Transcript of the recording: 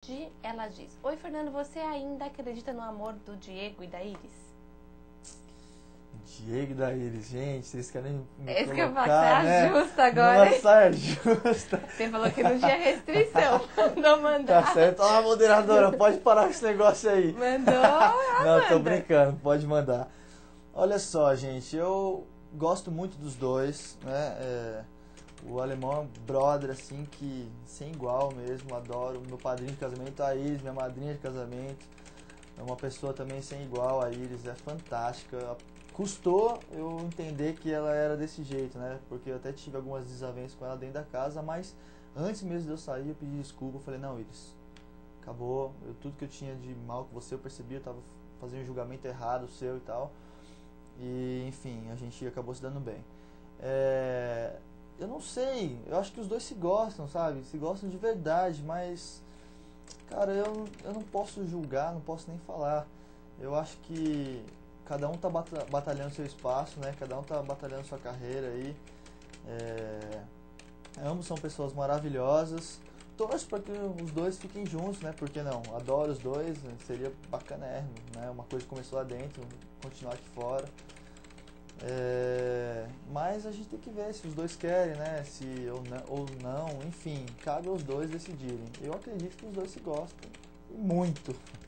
Lud, ela diz: Oi, Fernando, você ainda acredita no amor do Diego e da Iris? Diego da Iris, gente, vocês querem me É isso que eu colocar, falo, né? tá justo agora, Numa hein? saia justa. Você falou que não tinha restrição, mandou mandar. Tá certo. Ó, moderadora, pode parar com esse negócio aí. Mandou, Não, tô manda. brincando, pode mandar. Olha só, gente, eu gosto muito dos dois, né? O alemão é um brother, assim, que sem igual mesmo, adoro. Meu padrinho de casamento, a Iris, minha madrinha de casamento. É uma pessoa também sem igual, a Iris é fantástica. Custou eu entender que ela era desse jeito, né? Porque eu até tive algumas desavenças com ela dentro da casa, mas antes mesmo de eu sair, eu pedi desculpa. Eu falei, não, Iris, acabou. Tudo que eu tinha de mal com você, eu percebi, eu tava fazendo um julgamento errado seu e tal. E, enfim, a gente acabou se dando bem. Eu não sei, eu acho que os dois se gostam, sabe? Se gostam de verdade, mas, cara, eu não posso julgar, não posso nem falar. Eu acho que cada um tá batalhando seu espaço, né? Cada um tá batalhando sua carreira aí. Ambos são pessoas maravilhosas. Torço para que os dois fiquem juntos, né? Por que não? Adoro os dois, né? Seria bacanérrimo, né? Uma coisa que começou lá dentro, continuar aqui fora. Mas a gente tem que ver se os dois querem, né? Se ou não, enfim, cabe aos dois decidirem. Eu acredito que os dois se gostam, e muito.